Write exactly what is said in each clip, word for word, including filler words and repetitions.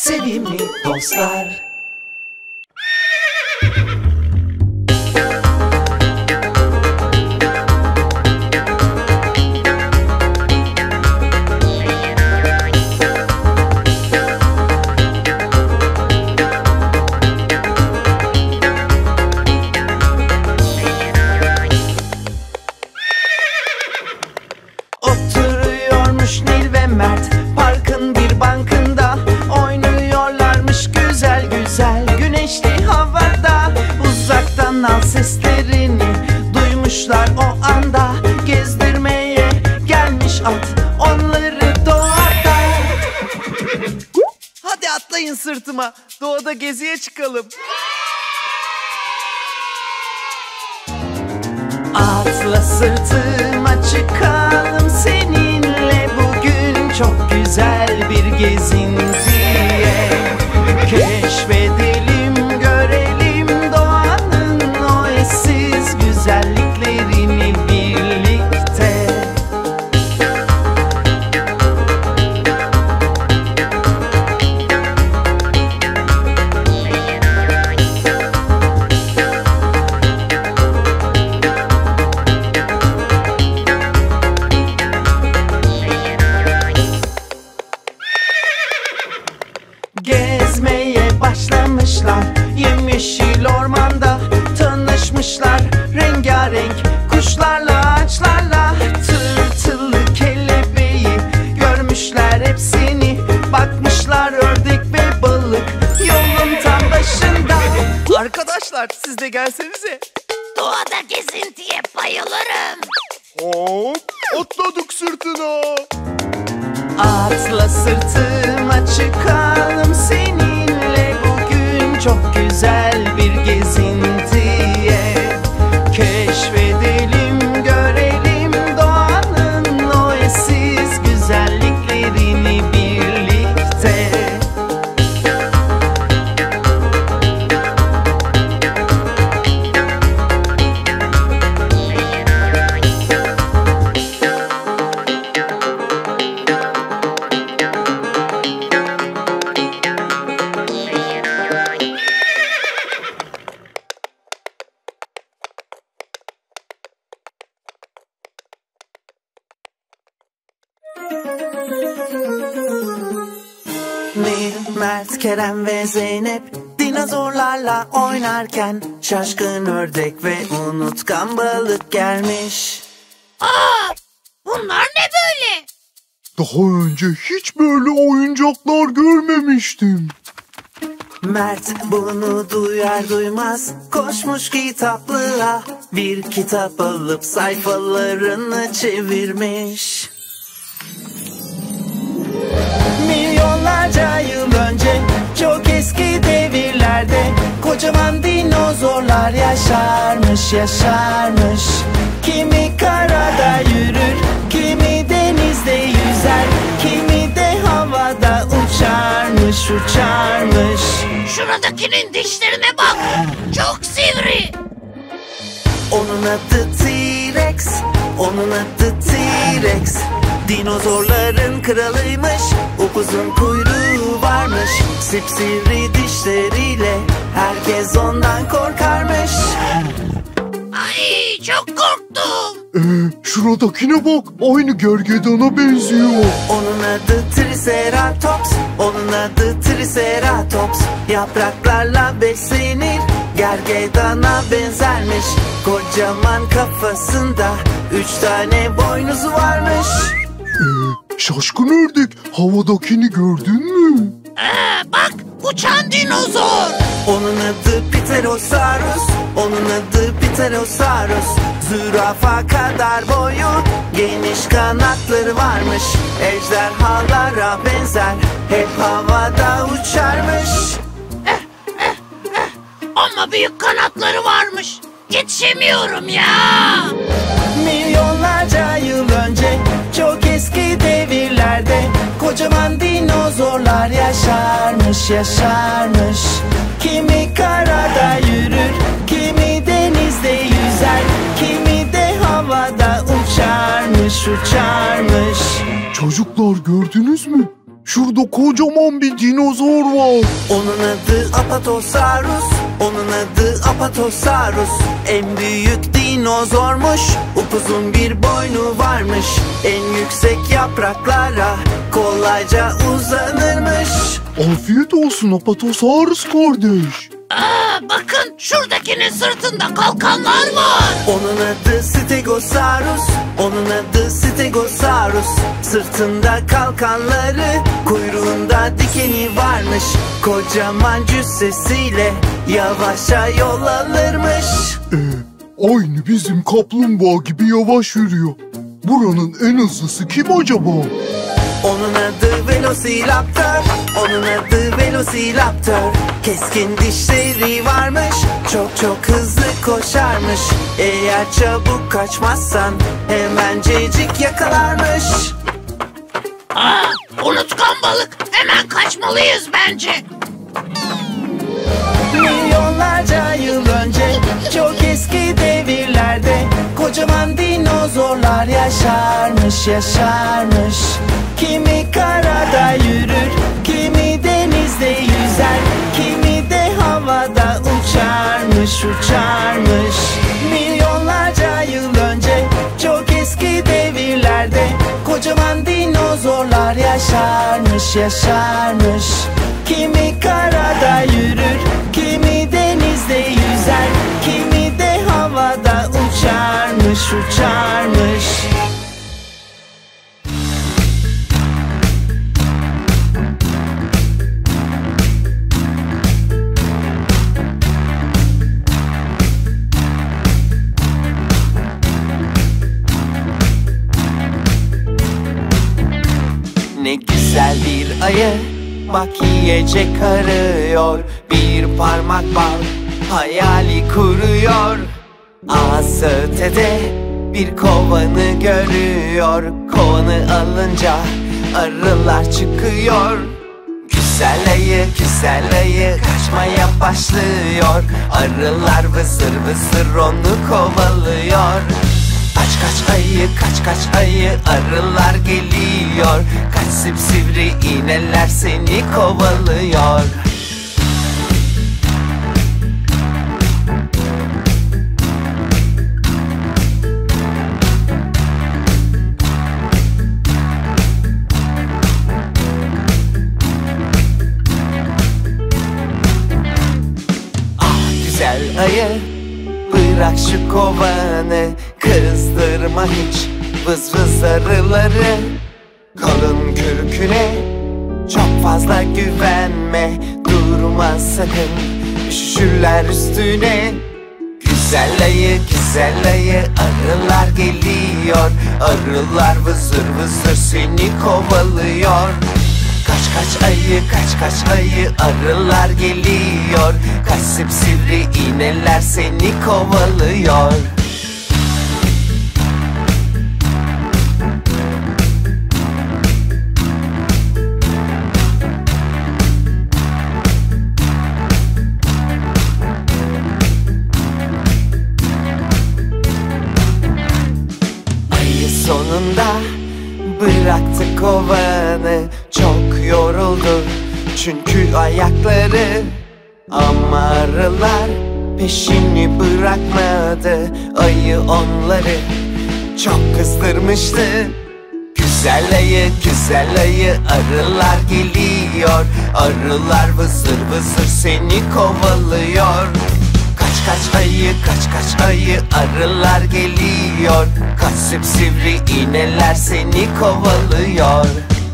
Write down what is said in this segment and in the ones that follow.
Sevimli dostlar. Oturuyormuş Nil ve Mert parkın bir bankında, oynuyorlarmış güzel güzel güneşli havada. Uzaktan al seslerini duymuşlar o anda, gezdirmeye gelmiş at onları doğada. Hadi atlayın sırtıma, doğada geziye çıkalım. Atla sırtıma çıkalım seninle bugün, çok güzel bir gezintiye. Keşfedelim, görelim doğanın o eşsiz güzelliklerini birlikte. Gezmeye başlamışlar yemyeşil ormanda, tanışmışlar rengarenk kuşlarla ağaçlarla. Tırtıllı kelebeği görmüşler hepsini, bakmışlar ördek ve balık yolun tam başında. Arkadaşlar siz de gelsenize. Doğada gezintiye bayılırım. Hop, atladık sırtına. Atla sırtıma çıkalım seninle bugün, çok güzel bir gezintiye. Keşfedelim, görelim doğanın o eşsiz güzelliklerini birlikte. Nil, Mert, Kerem ve Zeynep dinozorlarla oynarken şaşkın ördek ve unutkan balık gelmiş. Aa, bunlar ne böyle? Daha önce hiç böyle oyuncaklar görmemiştim. Mert bunu duyar duymaz koşmuş kitaplığa, bir kitap alıp sayfalarını çevirmiş. Milyonlarca yıl önce, çok eski devirlerde kocaman dinozorlar yaşarmış yaşarmış. Kimi karada yürür, kimi denizde yüzer, kimi de havada uçarmış uçarmış. Şuradakinin dişlerine bak, çok sivri. Onun adı T-Rex, onun adı T-Rex. Dinozorların kralıymış, upuzun kuyruğu varmış. Sipsivri dişleriyle herkes ondan korkarmış. Ay, çok korktum. Ee, şuradakine bak, aynı gergedana benziyor. Onun adı Triceratops, onun adı Triceratops. Yapraklarla beslenir, gergedana benzermiş. Kocaman kafasında üç tane boynuzu varmış. Ee, şaşkın ördek, havadakini gördün mü? Ee, bak, uçan dinozor. Onun adı Pterosaurus, onun adı Pterosaurus. Zürafa kadar boyu, geniş kanatları varmış. Ejderhalara benzer, hep havada uçarmış. Ama büyük kanatları varmış. Yetişemiyorum ya. Milyonlarca yıl önce, çok eski devirlerde kocaman dinozorlar yaşarmış yaşarmış. Kimi karada yürür, kimi denizde yüzer, kimi de havada uçarmış uçarmış. Çocuklar gördünüz mü? Şurada kocaman bir dinozor var. Onun adı Apatosaurus, onun adı Apatosaurus. En büyük dinozormuş, upuzun bir boynu varmış. En yüksek yapraklara kolayca uzanırmış. Afiyet olsun Apatosaurus kardeş. Aa, bakın şuradakinin sırtında kalkanlar var. Onun adı Stegosaurus, onun adı Stegosaurus. Sırtında kalkanları, kuyruğunda dikeni varmış. Kocaman cüssesiyle yavaşça yol alırmış. Ee, aynı bizim kaplumbağa gibi yavaş yürüyor. Buranın en hızlısı kim acaba? Onun adı Velociraptor, onun adı Velociraptor. Keskin dişleri varmış, çok çok hızlı koşarmış. Eğer çabuk kaçmazsan hemencecik yakalarmış. Aa, unutkan balık, hemen kaçmalıyız bence. Milyonlarca yıl önce, çok eski devirlerde kocaman dinozorlar yaşarmış, yaşarmış. Kimi karada yürür, kimi denizde yüzer, kimi de havada uçarmış, uçarmış. Milyonlarca yıl önce, çok eski devirlerde kocaman dinozorlar yaşarmış, yaşarmış. Kimi karada yürür, kimi denizde yüzer, kimi de havada uçarmış, uçarmış. Ne güzel bir ayı, bak yiyecek arıyor. Bir parmak bal hayali kuruyor. Ağzı ötede bir kovanı görüyor. Kovanı alınca arılar çıkıyor. Güzel ayı, güzel ayı kaçmaya başlıyor. Arılar vızır vızır onu kovalıyor. Kaç kaç ayı, kaç kaç ayı, arılar geliyor. Kaç sivri iğneler seni kovalıyor. Ah güzel ayı, bırak şu kovanı, kızdırma hiç vız vız arıları. Kalın kürküne çok fazla güvenme, durma sakın, üşüşürler üstüne. Güzel ayı, güzel ayı, arılar geliyor. Arılar vızır vızır seni kovalıyor. Kaç kaç ayı, kaç kaç ayı, arılar geliyor. Kaç sivri iğneler seni kovalıyor. Ayı sonunda bıraktı kovanı, çok yoruldu çünkü ayakları. Ama arılar peşini bırakmadı, ayı onları çok kızdırmıştı. Güzel ayı, güzel ayı, arılar geliyor. Arılar vızır vızır seni kovalıyor. Kaç kaç ayı, kaç kaç ayı, arılar geliyor. Kaç sivri iğneler seni kovalıyor.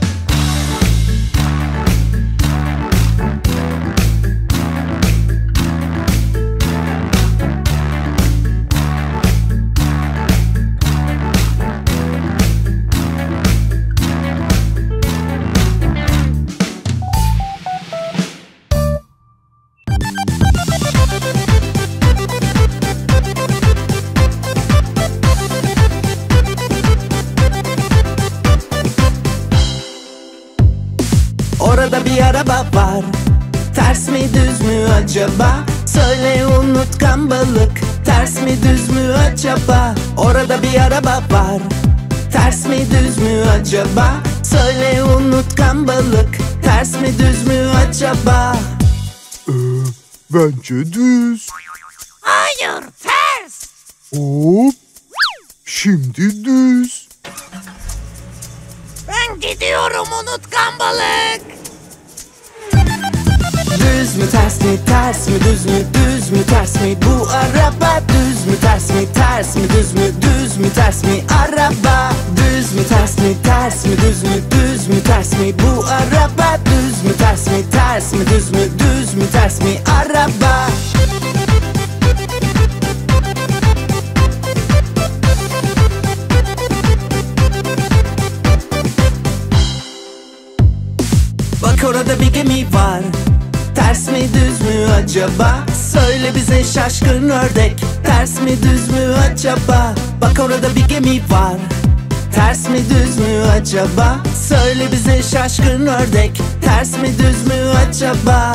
Orada bir araba var, ters mi düz mü acaba? Söyle unutkan balık, ters mi düz mü acaba? Orada bir araba var, ters mi düz mü acaba? Söyle unutkan balık, ters mi düz mü acaba? Ee, bence düz. Hayır, ters. Hop. Şimdi düz. Ben gidiyorum unutkan balık. Düz mü ters mi, ters mi düz mü, düz mü ters mi? Bu araba düz mü ters mi, ters mi düz mü, düz mü ters mi? Araba düz mü ters mi, ters mi düz mü, düz mü ters mi? Bu araba düz mü ters mi, ters mi düz mü, düz mü ters mi? Araba. Bak orada bir gemi var, ters mi düz mü acaba? Söyle bize şaşkın ördek, ters mi düz mü acaba? Bak orada bir gemi var, ters mi düz mü acaba? Söyle bize şaşkın ördek, ters mi düz mü acaba?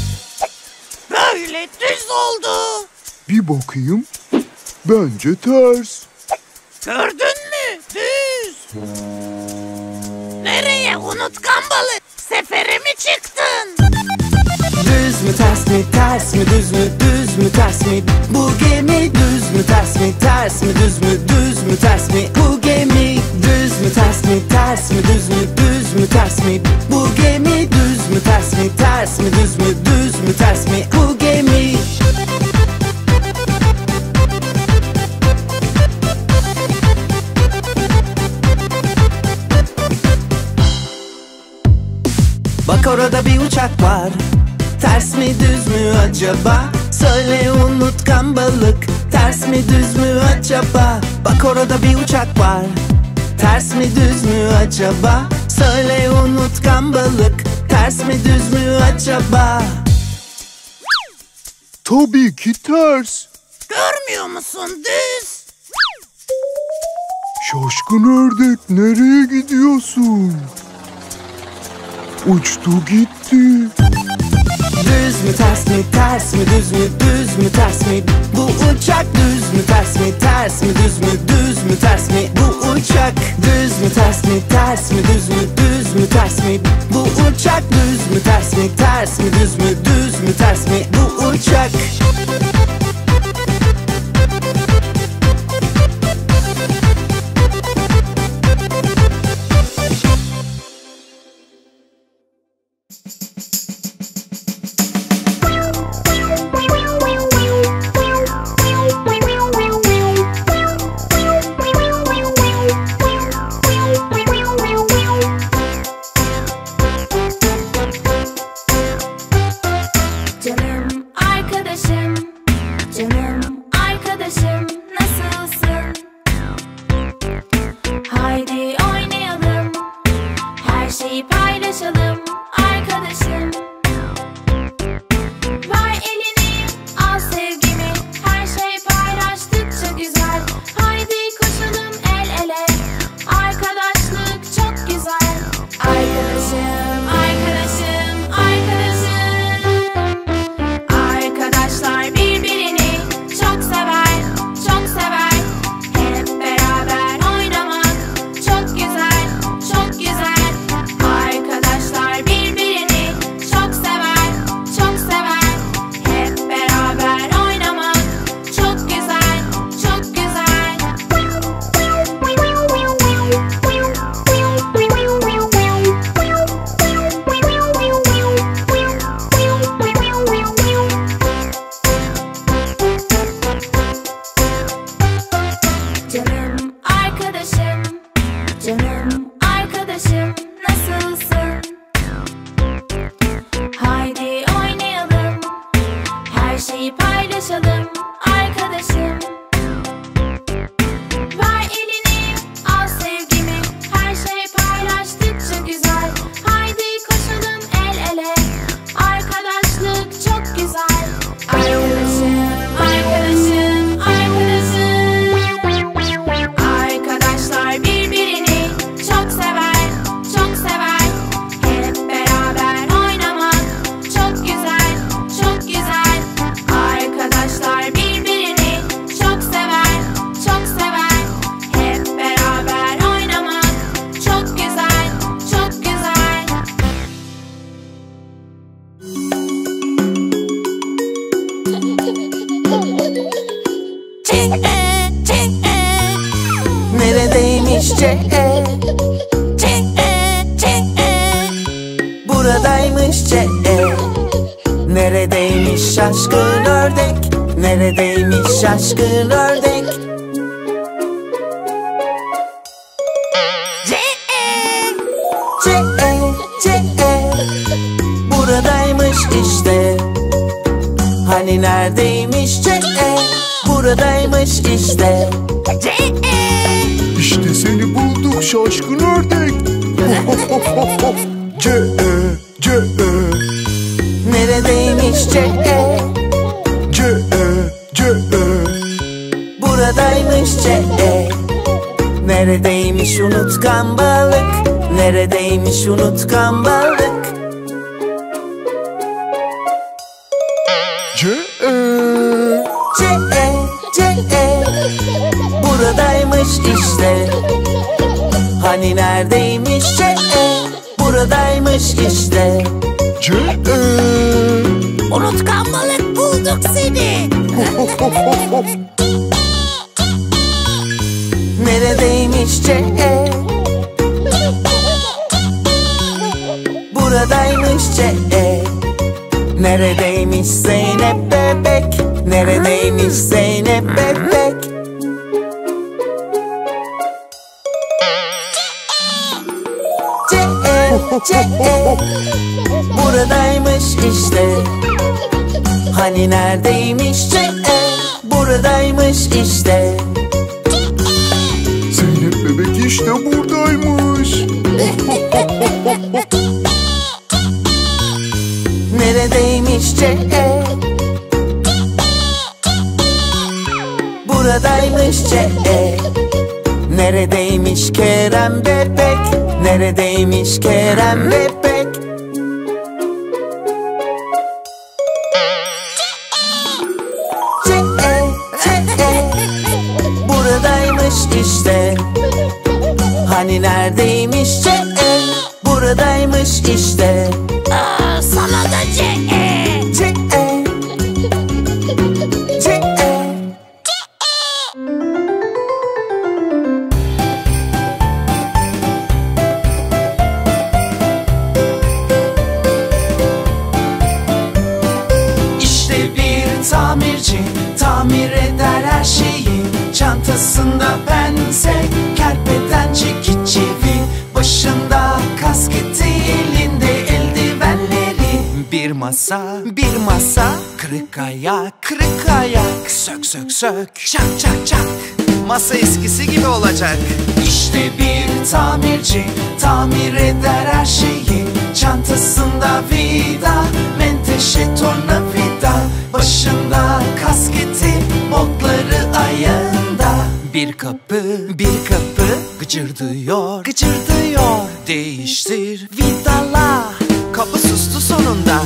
Böyle düz oldu. Bir bakayım. Bence ters. Gördün mü? Düz. Nereye unutkan balık? Sefere mi çıktın? Düz mü ters mi, ters mi düz mü, düz mü ters mi? Bu gemi düz mü ters mi, ters mi düz mü, düz mü ters mi? Bu gemi düz mü ters mi, ters mi düz mü, düz mü ters mi? Bu gemi düz mü ters mi, ters mi düz mü, düz mü ters mi? Bu gemi. Bak orada bir uçak var, ters mi düz mü acaba? Söyle unutkan balık, ters mi düz mü acaba? Bak orada bir uçak var, ters mi düz mü acaba? Söyle unutkan balık, ters mi düz mü acaba? Tabii ki ters. Görmüyor musun? Düz. Şaşkın ördek, nereye gidiyorsun? Uçtu gitti. Düz mü ters mi, ters mi düz mü, düz mü ters mi? Bu uçak düz mü ters mi, ters mi düz mü, düz mü ters mi? Bu uçak düz mü ters mi, ters mi düz mü, düz mü ters mi? Bu uçak düz mü ters mi, ters mi düz mü, düz mü ters mi? Bu uçak. Canım arkadaşım, canım arkadaşım, nasılsın? Haydi oynayalım, her şeyi paylaşalım arkadaşım. Ver elini, al sevgimi, her şey paylaştıkça güzel. Haydi koşalım el ele, arkadaşlık çok güzel. Arkadaşım, arkadaşım, arkadaşım. Arkadaşlar birbirini Neredeymiş şaşkın ördek? Neredeymiş şaşkın ördek? C C E C E buradaymış işte. Hani neredeymiş C E? Buradaymış işte. C İşte seni bulduk şaşkın ördek. C E C E Neredeymiş C E? C E C E Buradaymış C E. Neredeymiş unutkan balık? Neredeymiş unutkan balık? C E C E C E buradaymış işte. Hani neredeymiş C E? Buradaymış işte. C E Unutkan balık, bulduk seni. Neredeymiş C E? Buradaymış C E. Neredeymiş Zeynep bebek? Neredeymiş Zeynep bebek? C E C E buradaymış işte. Hani neredeymiş C E? Buradaymış işte. Zeynep bebek işte buradaymış. Neredeymiş C E? Buradaymış C E. Neredeymiş Kerem bebek? Neredeymiş Kerem bebek? C E C E buradaymış işte. Hani neredeymiş C E? Buradaymış işte. Aa, sana da C C E C E İşte bir tamirci tamir eder her şeyi. Çantasında pense, kerpeten çekiç çivi, başında kasketi, elinde eldivenleri. Bir masa, bir masa, kırık ayak, kırık ayak, sök sök sök, çak çak çak. Masa eskisi gibi olacak. İşte bir tamirci tamir eder her şeyi. Çantasında vida, menteşe, tornavida, başında kasketi, botları ayağında. Bir kapı, bir kapı, gıcırdıyor, gıcırdıyor. Değiştir, vidala, kapı sustu sonunda.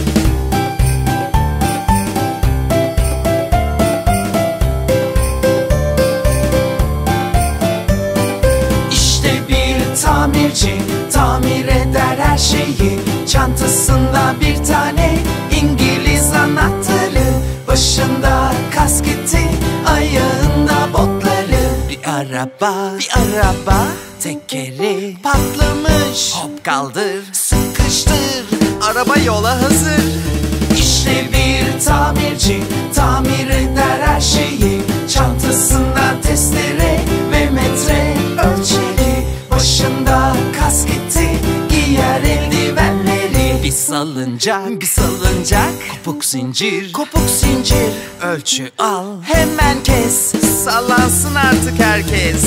İşte bir tamirci tamir eder her şeyi. Çantasında bir tane İngiliz anahtarı, başında kasketi, ayağında botları. Bir araba, bir araba, tekeri patlamış. Hop kaldır, sıkıştır, araba yola hazır. İşte bir tamirci tamir eder her şeyi. Çantasında testere ve metre ölçeri, başında kasketi, giyer eldivenleri. Bir salıncak, bir salıncak, kopuk zincir, kopuk zincir. Ölçü al, hemen kes, sallansın artık herkes.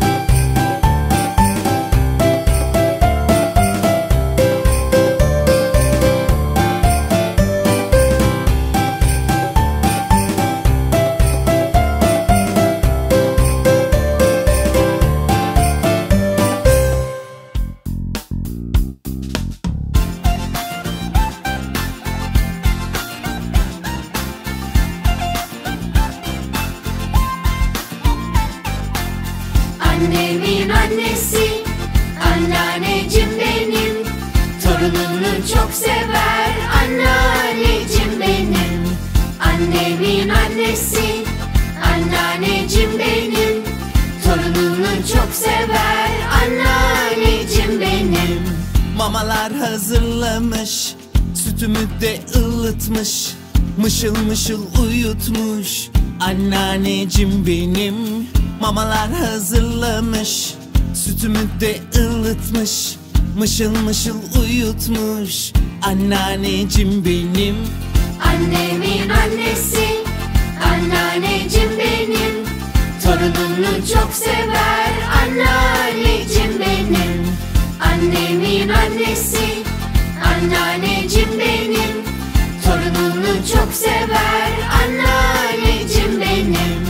Annemin annesi, anneannecim benim. Torununu çok sever, anneannecim benim. Annemin annesi, anneannecim benim. Torununu çok sever, anneannecim benim. Mamalar hazırlamış, süt Sütümü de ılıtmış, mışıl mışıl uyutmuş. Anneannecim benim mamalar hazırlamış. Sütümü de ılıtmış, mışıl mışıl uyutmuş. Anneannecim benim. Annemin annesi, anneannecim benim. Torununu çok sever, anneannecim benim. Annemin annesi, anneannecim benim. Torununu çok sever, anneannecim benim.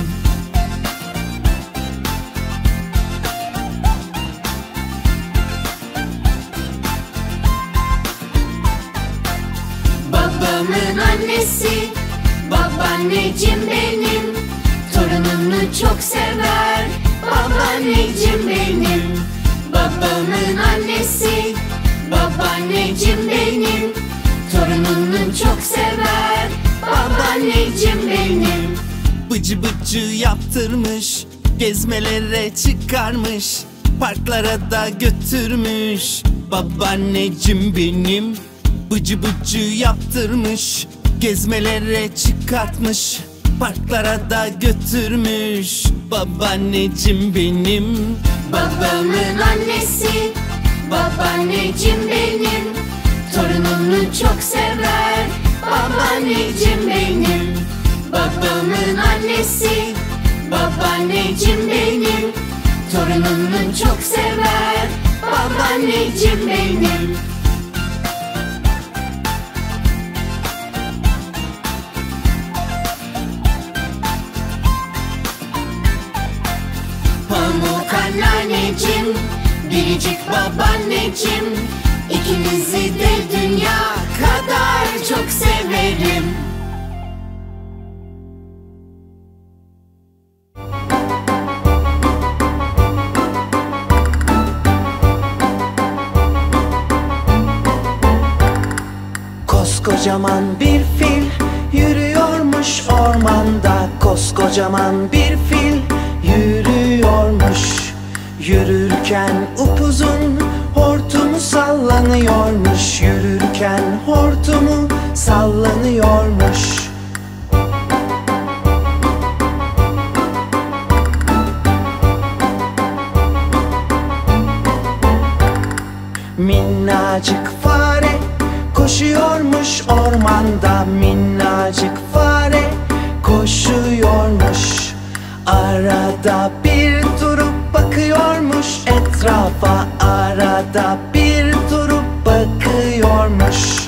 Babamın annesi, babaannecim benim. Torununu çok sever, babaannecim benim. Babamın annesi, babaannecim benim. Torununu çok sever, babaannecim benim. Bıcı bıcı yaptırmış, gezmelere çıkarmış. Parklara da götürmüş, babaannecim benim. Bıcı bıcı yaptırmış, gezmelere çıkartmış. Parklara da götürmüş, babaannecim benim. Babamın annesi, babaannecim benim. Torununu çok sever, babaannecim benim. Babamın annesi, babaannecim benim. Torununu çok sever, babaannecim benim. Pamuk anneannecim, biricik babaannecim. İkinizi de dünya kadar çok severim. Koskocaman bir fil yürüyormuş ormanda. Koskocaman bir fil yürüyormuş. Yürürken upuzun hortumu sallanıyormuş. Yürürken hortumu sallanıyormuş. Minnacık fare koşuyormuş ormanda. Minnacık fare koşuyormuş. Arada bir durup bakıyormuş etrafa. Arada bir durup bakıyormuş.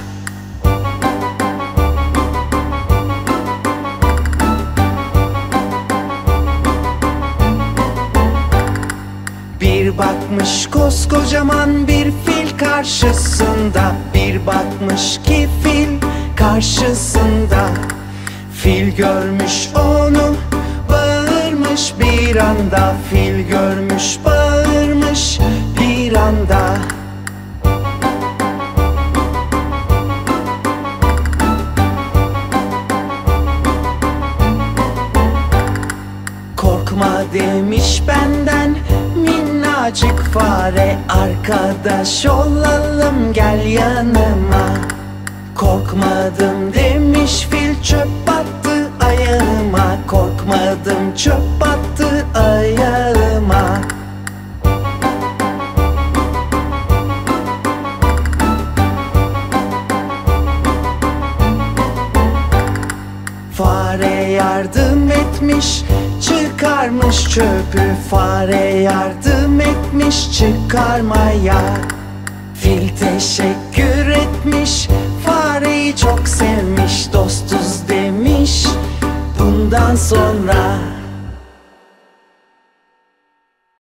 Bir bakmış koskocaman bir fil karşısında. Bir bakmış ki fil karşısında. Fil görmüş onu, bağırmış bir anda. Fil görmüş, bağırmış bir anda. Korkma demiş benden minnacık fare. Arkadaş olalım, gel yanıma. Korkmadım demiş fil, çöp attı ayağıma. Korkmadım, çöp attı ayağıma. Fare yardım etmiş, çıkarmış çöpü. Fare yardım etmiş çıkarmaya. Fil teşekkür etmiş, fareyi çok sevmiş. Dostuz demiş bundan sonra.